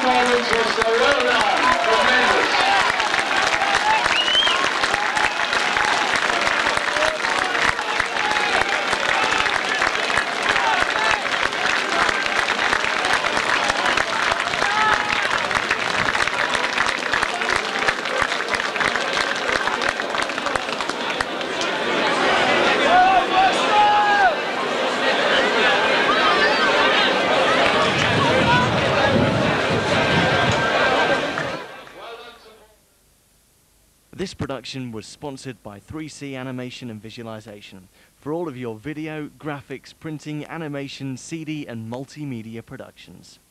performance was so well done. Tremendous. This production was sponsored by 3C Animation and Visualization for all of your video, graphics, printing, animation, CD and multimedia productions.